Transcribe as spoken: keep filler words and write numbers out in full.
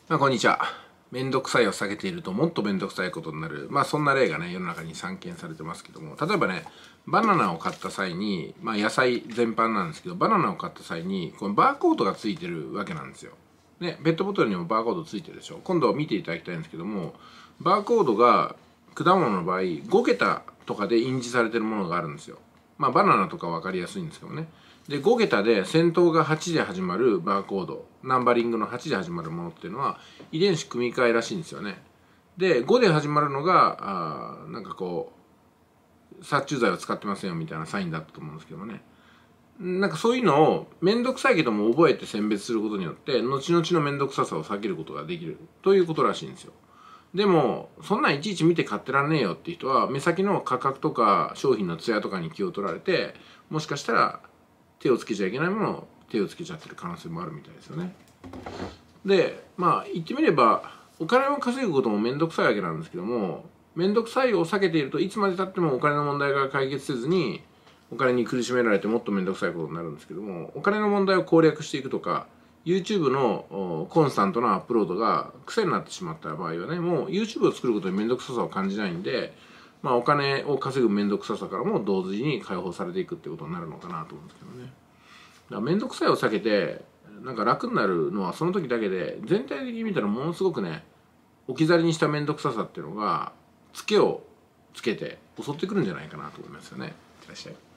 まあ、こんにちは。めんどくさいを避けているともっとめんどくさいことになる。まあそんな例がね、世の中に散見されてますけども、例えばね、バナナを買った際に、まあ野菜全般なんですけど、バナナを買った際に、このバーコードがついてるわけなんですよ。ね、ペットボトルにもバーコードついてるでしょ。今度見ていただきたいんですけども、バーコードが果物の場合、ご桁とかで印字されてるものがあるんですよ。まあバナナとか分かりやすいんですけどね。で、ご桁で先頭がはちで始まるバーコード、ナンバリングのはちで始まるものっていうのは遺伝子組み換えらしいんですよね。で、ごで始まるのが、あなんかこう、殺虫剤を使ってますよみたいなサインだったと思うんですけどもね。なんかそういうのをめんどくさいけども覚えて選別することによって、後々のめんどくささを避けることができるということらしいんですよ。でも、そんなんいちいち見て買ってらんねえよっていう人は、目先の価格とか商品の艶とかに気を取られて、もしかしたら手をつけちゃいけないものを手をつけちゃってる可能性もあるみたいですよね。で、まあ言ってみればお金を稼ぐことも面倒くさいわけなんですけども、面倒くさいを避けているといつまでたってもお金の問題が解決せずにお金に苦しめられてもっと面倒くさいことになるんですけども、お金の問題を攻略していくとか YouTube のコンスタントなアップロードが癖になってしまった場合はね、もう YouTube を作ることに面倒くささを感じないんで、まあ、お金を稼ぐ面倒くささからも同時に解放されていくってことになるのかなと思うんですけどね。だから面倒くさいを避けてなんか楽になるのはその時だけで、全体的に見たらものすごくね、置き去りにした面倒くささっていうのがツケをつけて襲ってくるんじゃないかなと思いますよね。いらっしゃい。